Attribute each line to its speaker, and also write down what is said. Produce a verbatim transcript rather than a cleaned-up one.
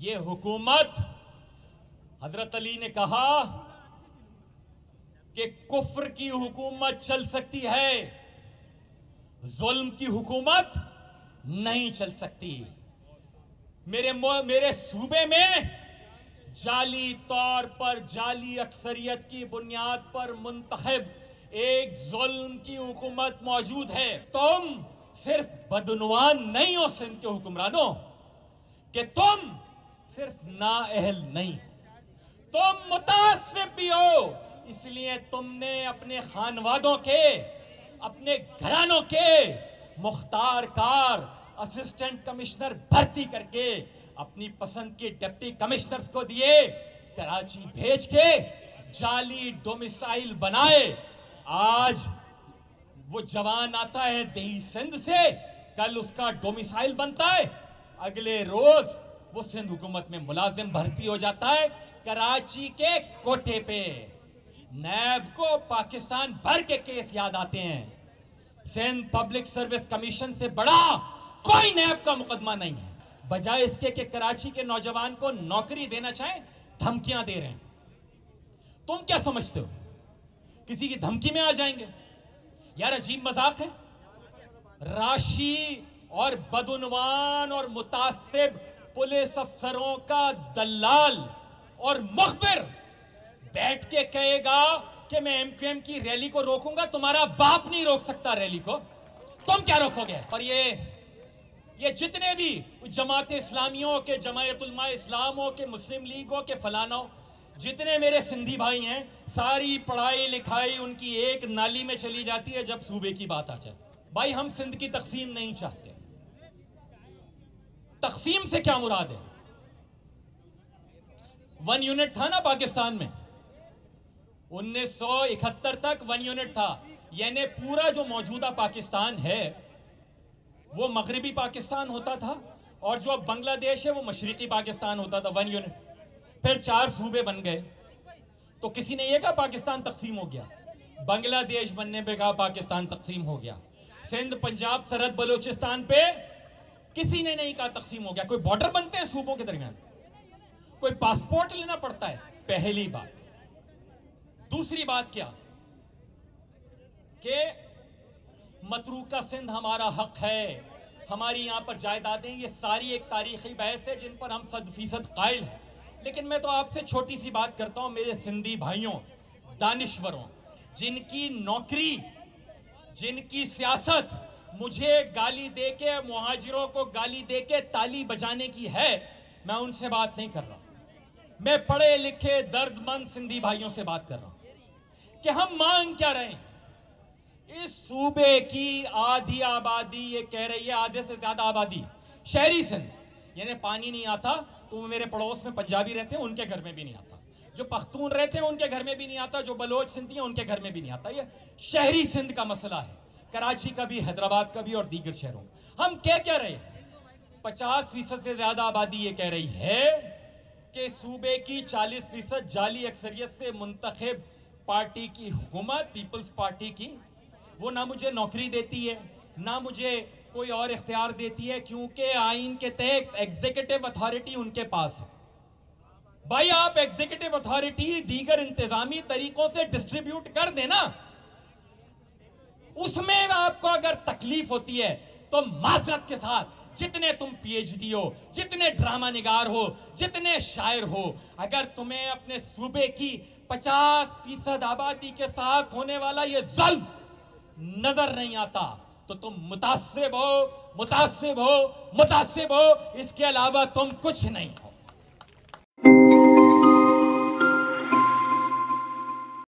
Speaker 1: ये हुकूमत, हजरत अली ने कहा कि कुफ्र की हुकूमत चल सकती है, जुल्म की हुकूमत नहीं चल सकती। मेरे मेरे सूबे में जाली तौर पर, जाली अक्सरियत की बुनियाद पर मुंतखब एक जुल्म की हुकूमत मौजूद है। तुम सिर्फ बदनुवान नहीं हो सिंध के हुक्मरानों, कि तुम सिर्फ नाअहल नहीं, तुम मुतासिब भी हो। इसलिए तुमने अपने खानवादों के, अपने घरानों के मुख्तार कार असिस्टेंट कमिश्नर भर्ती करके अपनी पसंद के डिप्टी कमिश्नर्स को दिए, कराची भेज के जाली डोमिसाइल बनाए। आज वो जवान आता है देही सिंध से, कल उसका डोमिसाइल बनता है, अगले रोज वो सिंध हुकूमत में मुलाजिम भर्ती हो जाता है कराची के कोटे पे। नैब को पाकिस्तान भर के केस याद आते हैं। सिंध पब्लिक सर्विस कमीशन से बड़ा कोई नैब का मुकदमा नहीं है। बजाय इसके कि कराची के नौजवान को नौकरी देना चाहें, धमकियां दे रहे हैं। तुम क्या समझते हो किसी की धमकी में आ जाएंगे? यार अजीब मजाक है। राशि और बदउनवान और मुतासिब पुलिस अफसरों का दलाल और मुखबिर बैठ के कहेगा कि मैं एमक्यूएम की रैली को रोकूंगा। तुम्हारा बाप नहीं रोक सकता रैली को, तुम क्या रोकोगे? और ये ये जितने भी जमात इस्लामियों के, जमायत उलमा इस्लाम हो के, मुस्लिम लीग हो के, फलाना हो, जितने मेरे सिंधी भाई हैं, सारी पढ़ाई लिखाई उनकी एक नाली में चली जाती है जब सूबे की बात आ जाए। भाई हम सिंध की तकसीम नहीं चाहते। तकसीम से क्या मुराद है? वन यूनिट था ना पाकिस्तान में, उन्नीस सौ इकहत्तर तक वन यूनिट था। यानी पूरा जो मौजूदा पाकिस्तान है वो मगरबी पाकिस्तान होता था, और जो अब बांग्लादेश है वो मशरिकी पाकिस्तान होता था। वन यूनिट, फिर चार सूबे बन गए। तो किसी ने यह कहा पाकिस्तान तकसीम हो गया? बांग्लादेश बनने पे कहा पाकिस्तान तकसीम हो गया। सिंध, पंजाब, सरहद बलूचिस्तान पे किसी ने नहीं कहा तकसीम हो गया। कोई बॉर्डर बनते हैं सूबों के दरमियान? कोई पासपोर्ट लेना पड़ता है? पहली बात। दूसरी बात क्या कि मतरूका सिंध हमारा हक है, हमारी यहां पर जायदादें, ये सारी एक तारीखी बहस है जिन पर हम सद फीसद कायल हैं। लेकिन मैं तो आपसे छोटी सी बात करता हूं, मेरे सिंधी भाइयों, दानिश्वरों, जिनकी नौकरी, जिनकी सियासत मुझे गाली दे के, मुहाजिरों को गाली दे के ताली बजाने की है, मैं उनसे बात नहीं कर रहा। मैं पढ़े लिखे दर्दमंद सिंधी भाइयों से बात कर रहा हूं कि हम मांग क्या रहे हैं। इस सूबे की आधी आबादी ये कह रही है, आधे से ज्यादा आबादी शहरी सिंध, यानी पानी नहीं आता तो मेरे पड़ोस में पंजाबी रहते हैं उनके घर में भी नहीं आता, जो पख्तून रहते हैं उनके घर में भी नहीं आता, जो बलोच सिंधी हैं उनके घर में भी नहीं आता। ये शहरी सिंध का मसला है, कराची का भी, हैदराबाद का भी और दीगर शहरों का। हम कह क्या रहे हैं? पचास फीसद से ज्यादा आबादी ये कह रही है कि सूबे की चालीस फीसद जाली अक्सरियत से मुंतखब पार्टी की हुकूमत, पीपल्स पार्टी की, वो ना मुझे नौकरी देती है, ना मुझे कोई और इख्तियार देती है, क्योंकि आइन के तहत एग्जीक्यूटिव अथॉरिटी उनके पास है। भाई आप एग्जीक्यूटिव अथॉरिटी दीगर इंतजामी तरीकों से डिस्ट्रीब्यूट कर देना, उसमें आपको अगर तकलीफ होती है तो माजरत के साथ, जितने तुम पीएचडी हो, जितने ड्रामा निगार हो, जितने शायर हो, अगर तुम्हें अपने सूबे की पचास फीसद आबादी के साथ होने वाला ये जुल्म नजर नहीं आता तो तुम मुतासिब हो, मुतासिब हो, मुतासिब हो, इसके अलावा तुम कुछ नहीं हो।